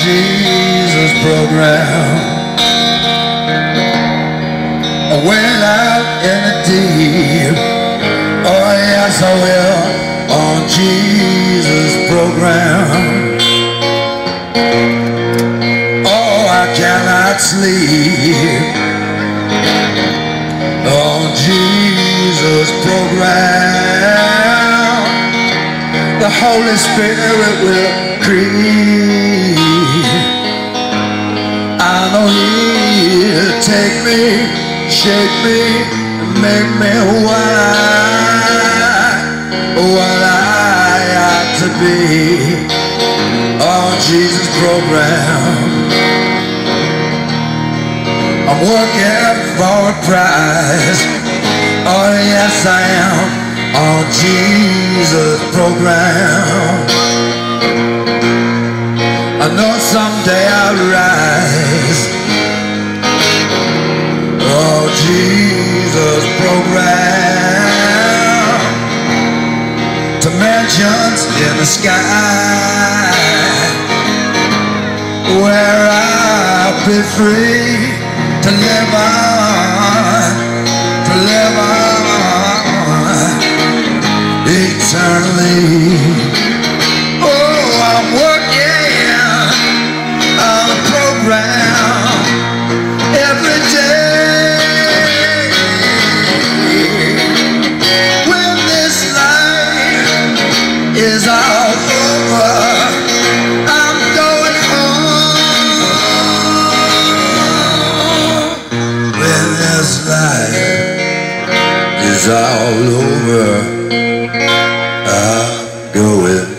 Jesus program. I went out in the deep. Oh yes I will, on Jesus program. Oh I cannot sleep on Jesus program. The Holy Spirit will creep. I know He'll take me, shake me, and make me what I ought to be on Jesus program. I'm working for a prize. Oh yes I am, on Jesus program. I know someday I'll rise. Oh Jesus program, to mansions in the sky, where I'll be free to live on, eternally. Oh, I'm working on a program every day. When this life is all over, I'm going home. When this life is all over, I'm going